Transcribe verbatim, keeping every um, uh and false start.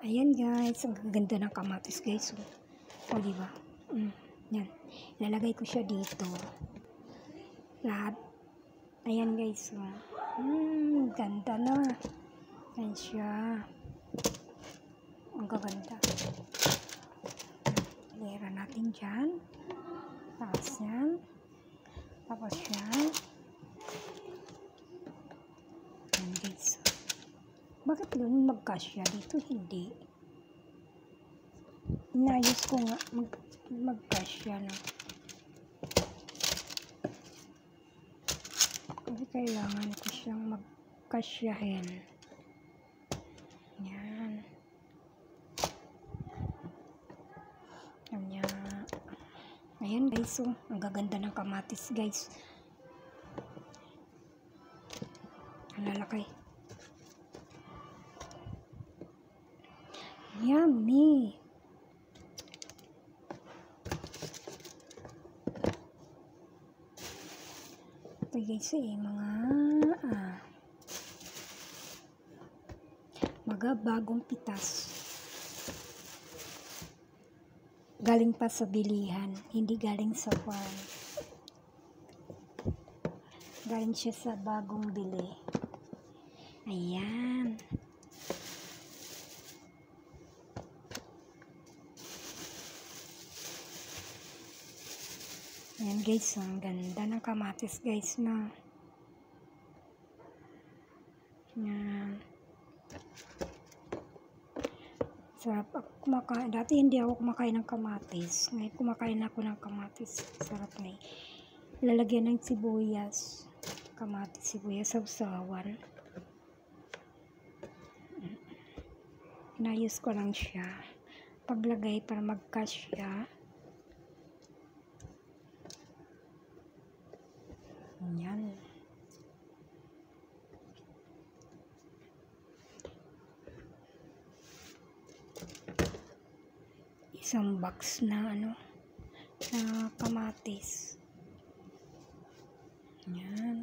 Ayan guys, ang gaganda ng kamatis guys. O, o diba? Mm, yan. Ilalagay ko siya dito. Lahat. Ayan guys. O. Hmm, ganda na. Ayan siya. Ang gaganda. Lera natin dyan. Tapos yan. Tapos yan. Ayan guys. Bakit doon magkasya? Dito hindi. Inayos ko nga mag magkasya na. Kasi kailangan ko siyang magkasyahin. Yan. Yan. Ayan guys, oh, ang gaganda ng kamatis guys. Ang lalaki. Yummy! Ito guys eh, mga ah, mga bagong pitas. Galing pa sa bilihan, hindi galing sa farm. Galing siya sa bagong bili. Ayan. Ayan guys, ang ganda ng kamatis guys na. Ayan. Sarap ako kumakain. Dati hindi ako kumakain ng kamatis. Ngayon kumakain ako ng kamatis. Sarap na eh. Lalagyan ng sibuyas. Kamatis, sibuyas, sausawan. Inayos ko lang siya. Paglagay para magkasya. Yan. Isang box na ano, na kamatis. Yan.